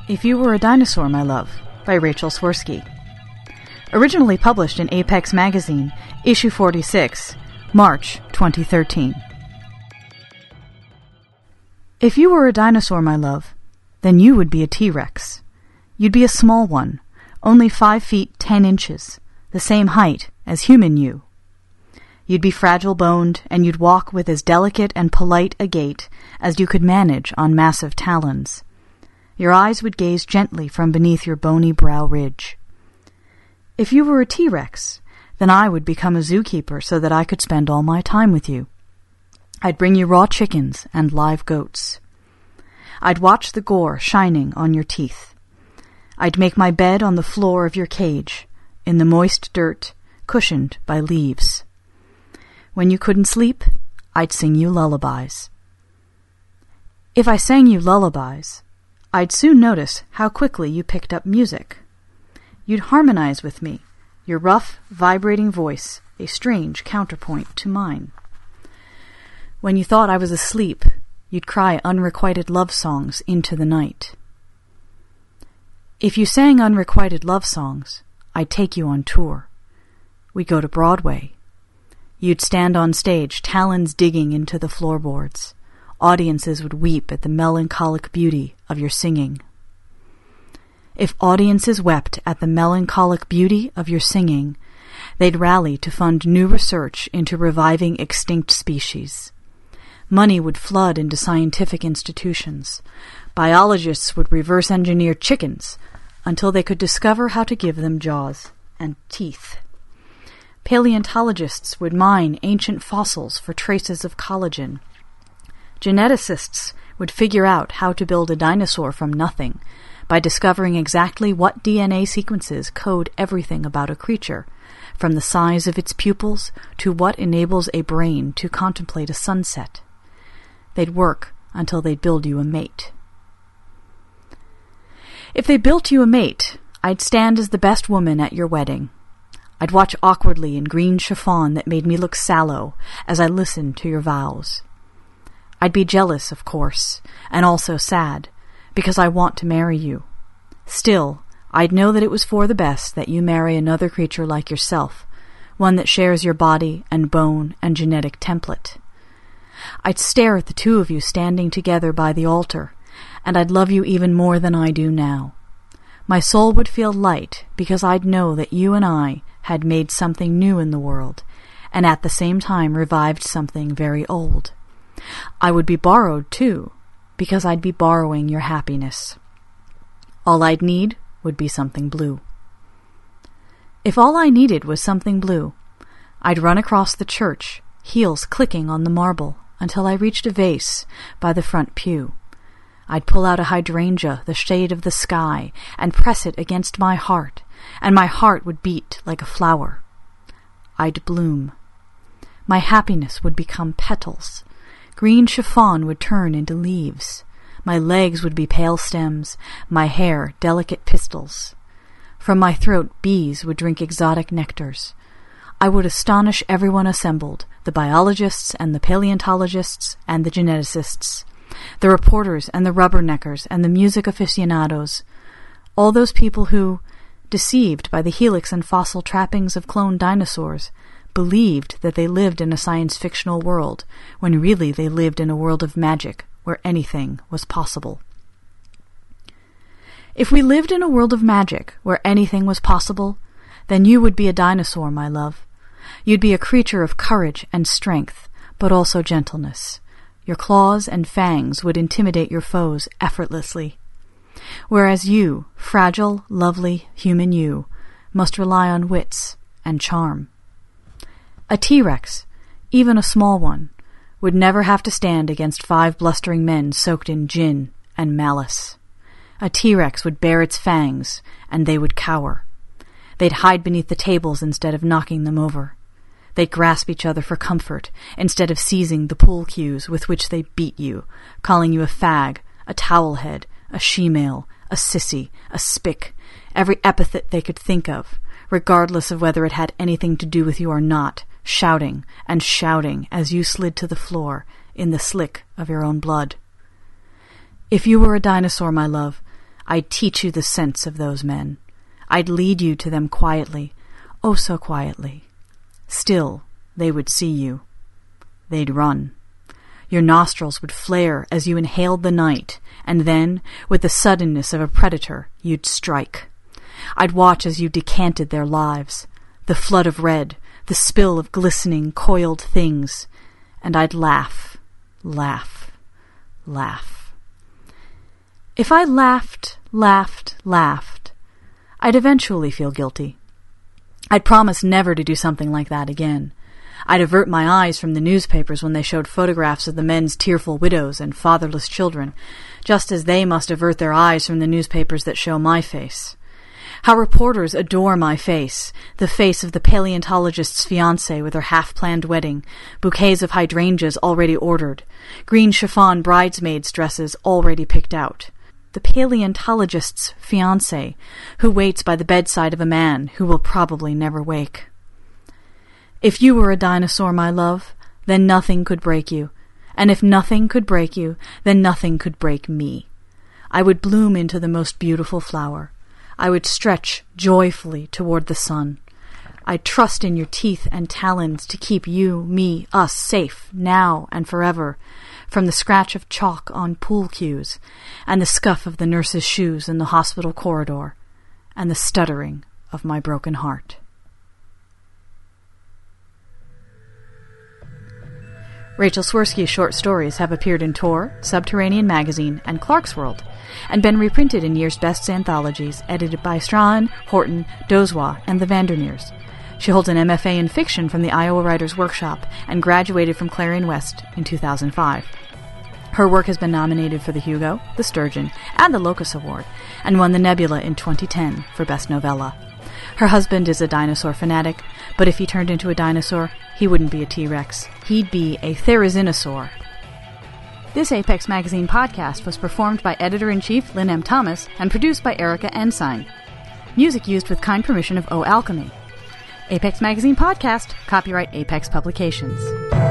If You Were a Dinosaur, My Love, by Rachel Swirsky. Originally published in Apex Magazine, issue 46, March 2013. If you were a dinosaur, my love, then you would be a T-Rex. You'd be a small one, only 5 feet 10 inches, the same height as human you. You'd be fragile-boned, and you'd walk with as delicate and polite a gait as you could manage on massive talons. Your eyes would gaze gently from beneath your bony brow ridge. If you were a T-Rex, then I would become a zookeeper so that I could spend all my time with you. I'd bring you raw chickens and live goats. I'd watch the gore shining on your teeth. I'd make my bed on the floor of your cage, in the moist dirt, cushioned by leaves. When you couldn't sleep, I'd sing you lullabies. If I sang you lullabies, I'd soon notice how quickly you picked up music. You'd harmonize with me, your rough, vibrating voice, a strange counterpoint to mine. When you thought I was asleep, you'd cry unrequited love songs into the night. If you sang unrequited love songs, I'd take you on tour. We'd go to Broadway. You'd stand on stage, talons digging into the floorboards. Audiences would weep at the melancholic beauty of your singing. If audiences wept at the melancholic beauty of your singing, they'd rally to fund new research into reviving extinct species. Money would flood into scientific institutions. Biologists would reverse engineer chickens until they could discover how to give them jaws and teeth. Paleontologists would mine ancient fossils for traces of collagen. Geneticists would figure out how to build a dinosaur from nothing by discovering exactly what DNA sequences code everything about a creature, from the size of its pupils to what enables a brain to contemplate a sunset. They'd work until they'd build you a mate. If they built you a mate, I'd stand as the best woman at your wedding. I'd watch awkwardly in green chiffon that made me look sallow as I listened to your vows. I'd be jealous, of course, and also sad, because I want to marry you. Still, I'd know that it was for the best that you marry another creature like yourself, one that shares your body and bone and genetic template. I'd stare at the two of you standing together by the altar, and I'd love you even more than I do now. My soul would feel light because I'd know that you and I had made something new in the world, and at the same time revived something very old. I would be borrowed, too, because I'd be borrowing your happiness. All I'd need would be something blue. If all I needed was something blue, I'd run across the church, heels clicking on the marble, until I reached a vase by the front pew. I'd pull out a hydrangea, the shade of the sky, and press it against my heart, and my heart would beat like a flower. I'd bloom. My happiness would become petals. Green chiffon would turn into leaves. My legs would be pale stems, my hair delicate pistils. From my throat bees would drink exotic nectars. I would astonish everyone assembled, the biologists and the paleontologists and the geneticists, the reporters and the rubberneckers and the music aficionados, all those people who, deceived by the helix and fossil trappings of cloned dinosaurs, believed that they lived in a science-fictional world, when really they lived in a world of magic where anything was possible. If we lived in a world of magic where anything was possible, then you would be a dinosaur, my love. You'd be a creature of courage and strength, but also gentleness. Your claws and fangs would intimidate your foes effortlessly. Whereas you, fragile, lovely, human you, must rely on wits and charm. A T-Rex, even a small one, would never have to stand against 5 blustering men soaked in gin and malice. A T-Rex would bare its fangs, and they would cower. They'd hide beneath the tables instead of knocking them over. They'd grasp each other for comfort instead of seizing the pool cues with which they beat you, calling you a fag, a towelhead, a she-male, a sissy, a spick, every epithet they could think of, regardless of whether it had anything to do with you or not, shouting and shouting as you slid to the floor in the slick of your own blood. If you were a dinosaur, my love, I'd teach you the sense of those men. I'd lead you to them quietly, oh so quietly. Still, they would see you. They'd run. Your nostrils would flare as you inhaled the night, and then, with the suddenness of a predator, you'd strike. I'd watch as you decanted their lives, the flood of red, the spill of glistening, coiled things, and I'd laugh, laugh, laugh. If I laughed, I'd eventually feel guilty. I'd promise never to do something like that again. I'd avert my eyes from the newspapers when they showed photographs of the men's tearful widows and fatherless children, just as they must avert their eyes from the newspapers that show my face. How reporters adore my face, the face of the paleontologist's fiancée with her half-planned wedding, bouquets of hydrangeas already ordered, green chiffon bridesmaids' dresses already picked out. The paleontologist's fiancée, who waits by the bedside of a man who will probably never wake. If you were a dinosaur, my love, then nothing could break you. And if nothing could break you, then nothing could break me. I would bloom into the most beautiful flower. I would stretch joyfully toward the sun. I'd trust in your teeth and talons to keep you, me, us safe, now and forever, from the scratch of chalk on pool cues, and the scuff of the nurse's shoes in the hospital corridor, and the stuttering of my broken heart. Rachel Swirsky's short stories have appeared in Tor, Subterranean Magazine, and Clarkesworld, and been reprinted in Year's Best anthologies edited by Strahan, Horton, Dozois, and the Vandermeers. She holds an MFA in fiction from the Iowa Writers' Workshop and graduated from Clarion West in 2005. Her work has been nominated for the Hugo, the Sturgeon, and the Locus Award, and won the Nebula in 2010 for Best Novella. Her husband is a dinosaur fanatic, but if he turned into a dinosaur, he wouldn't be a T-Rex. He'd be a therizinosaur. This Apex Magazine podcast was performed by Editor-in-Chief Lynn M. Thomas and produced by Erica Ensign. Music used with kind permission of O Alchemy. Apex Magazine podcast, copyright Apex Publications.